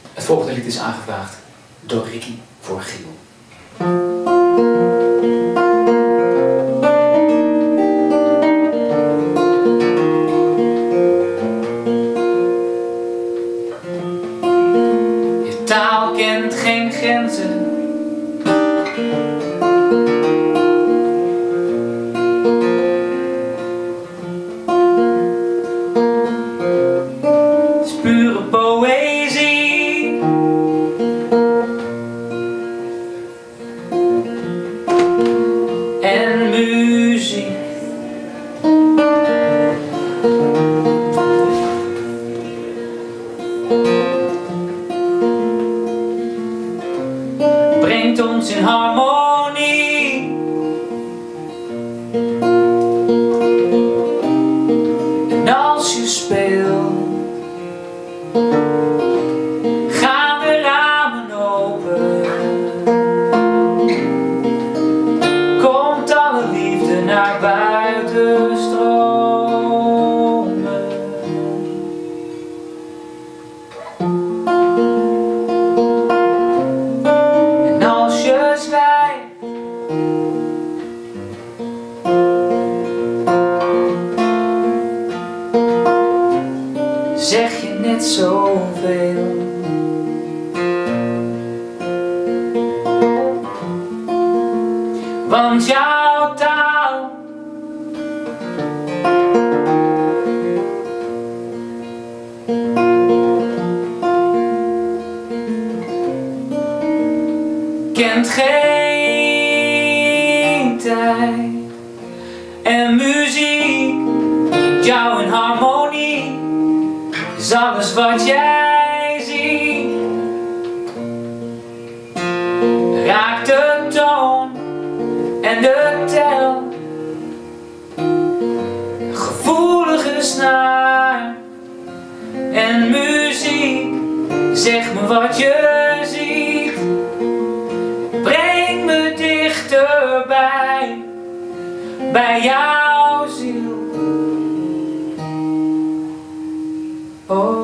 Het volgende lied is aangevraagd door Ricky voor Giel. Je taal kent geen grenzen. Het is pure poëzie. En muziek. Brengt ons in harmonie. En als je speelt, gaan de ramen open. Komt alle liefde naar buiten stromen. En als je zwijgt, zeg je net zoveel. Want jouw taal kent geen tijd. En muziek brengt jou in harmonie. Is alles wat jij ziet. Raakt de toon en de tel. Gevoelige snaar. En muziek, zeg me wat je ziet. Breng me dichterbij, bij jouw ziel. Oh.